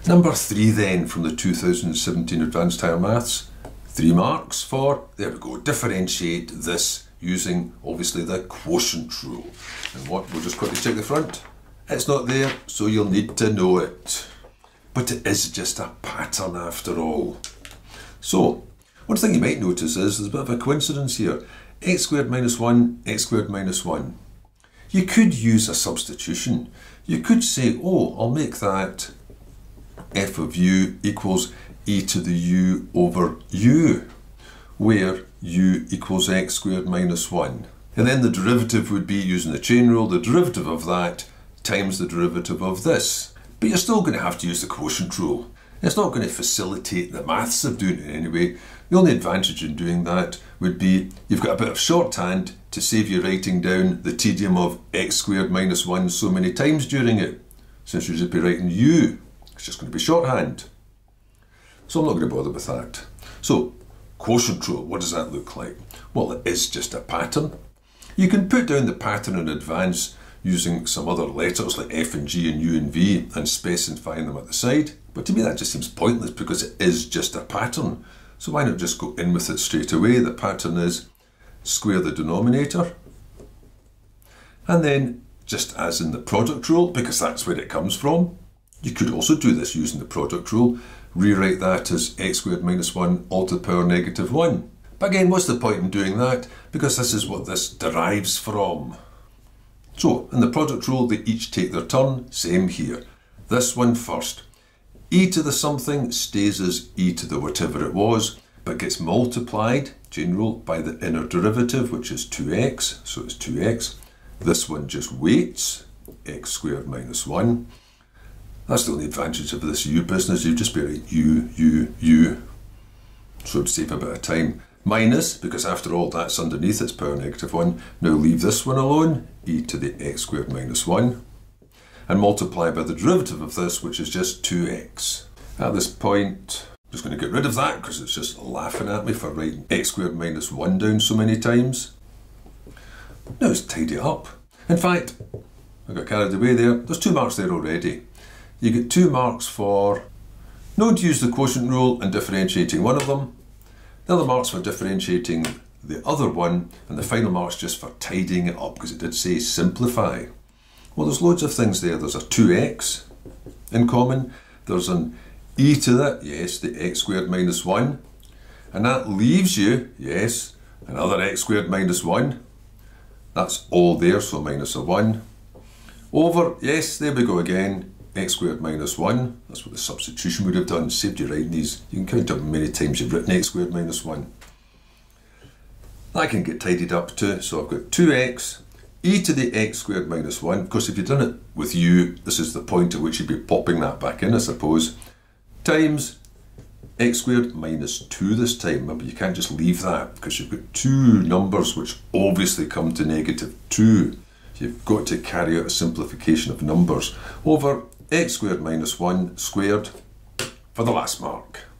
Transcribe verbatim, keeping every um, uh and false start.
Number three then from the two thousand seventeen Advanced Higher Maths. Three marks for, there we go, differentiate this using obviously the quotient rule. And what, we'll just quickly check the front. It's not there, so you'll need to know it. But it is just a pattern after all. So, one thing you might notice is there's a bit of a coincidence here. X squared minus one, x squared minus one. You could use a substitution. You could say, oh, I'll make that f of u equals e to the u over u, where u equals x squared minus one. And then the derivative would be, using the chain rule, the derivative of that times the derivative of this. But you're still going to have to use the quotient rule. It's not going to facilitate the maths of doing it anyway. The only advantage in doing that would be you've got a bit of shorthand to save you writing down the tedium of x squared minus one so many times during it. Since you'll just be writing u, it's just going to be shorthand. So I'm not going to bother with that. So, quotient rule, what does that look like? Well, it is just a pattern. You can put down the pattern in advance using some other letters like f and g and u and v and specifying them at the side. But to me that just seems pointless because it is just a pattern. So why not just go in with it straight away? The pattern is square the denominator. And then, just as in the product rule, because that's where it comes from, you could also do this using the product rule. Rewrite that as x squared minus one all to the power negative one. But again, what's the point in doing that? Because this is what this derives from. So, in the product rule, they each take their turn. Same here. This one first. E to the something stays as e to the whatever it was, but gets multiplied, chain rule, by the inner derivative, which is two x, so it's two x. This one just waits, x squared minus one. That's the only advantage of this u business. You just be like u, u, u. So it'd save a bit of time. Minus, because after all that's underneath its power negative one. Now leave this one alone, e to the x squared minus one. And multiply by the derivative of this, which is just two x. At this point, I'm just going to get rid of that because it's just laughing at me for writing x squared minus one down so many times. Now let's tidy it up. In fact, I got carried away there. There's two marks there already. You get two marks for knowing to use the quotient rule and differentiating one of them. The other marks for differentiating the other one, and the final marks just for tidying it up because it did say simplify. Well, there's loads of things there. There's a two x in common. There's an e to that, yes, the x squared minus one. And that leaves you, yes, another x squared minus one. That's all there, so minus a one. Over, yes, there we go again, x squared minus one. That's what the substitution would have done. Saved you writing these. You can count how many times you've written x squared minus one. That can get tidied up too. So I've got two x. E to the x squared minus one. Of course, if you've done it with u, this is the point at which you'd be popping that back in, I suppose. Times x squared minus two this time. Remember, you can't just leave that because you've got two numbers which obviously come to negative two. You've got to carry out a simplification of numbers over x squared minus one squared for the last mark.